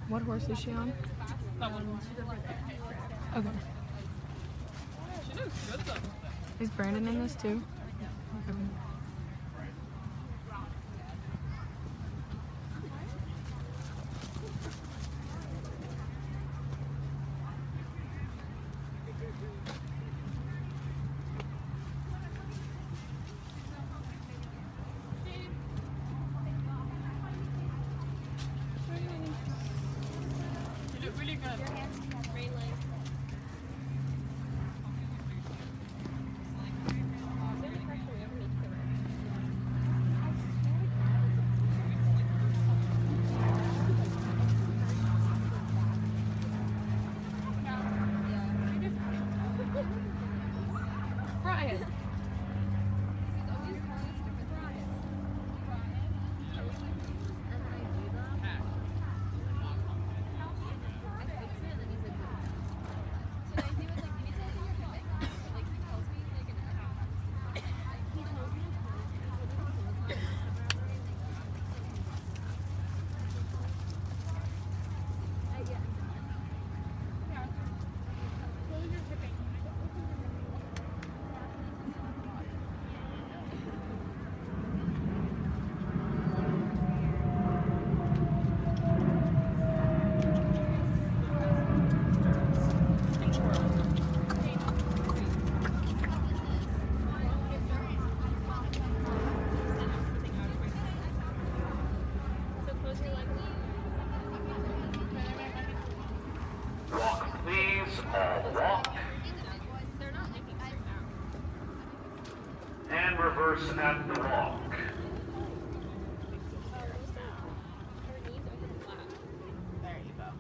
What horse is she on? That one. Okay. She looks good though. Is Brandon in this too? Okay. You look really good. Brian. Walk, please, all walk. And reverse at the walk. There you go.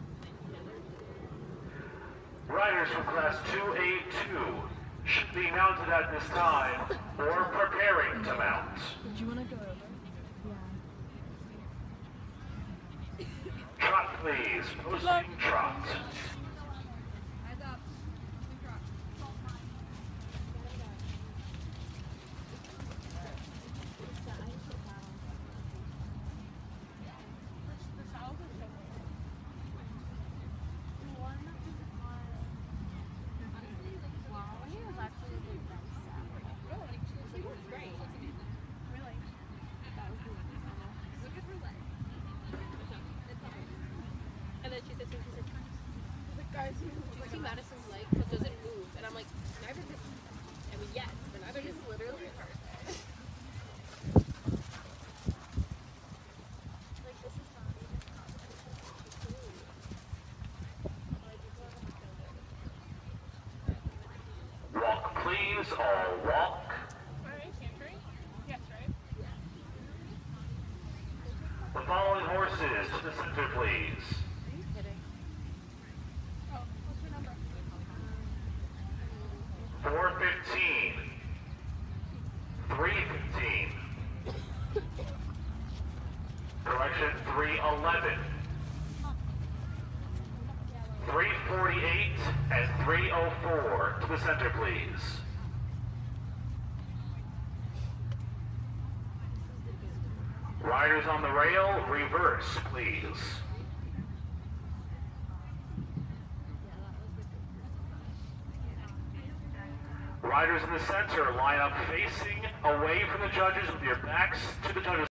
Riders from class 2A2 should be mounted at this time or preparing to mount. Did you want to go over? Yeah. Trot, please. Posting trot. And then she said, guys, do you see Madison's leg? It doesn't move. And I'm like, neither does, I mean, yes, but neither does literally hurt. Like, this is not even Walk, please, all walk. Alright, Canter. Yes, right? The following horses to the center, please. Oh, what's your number? 415. 315. Correction, 311. 348 and 304 to the center, please. Riders on the rail, reverse, please. Riders in the center, line up facing away from the judges with your backs to the judges.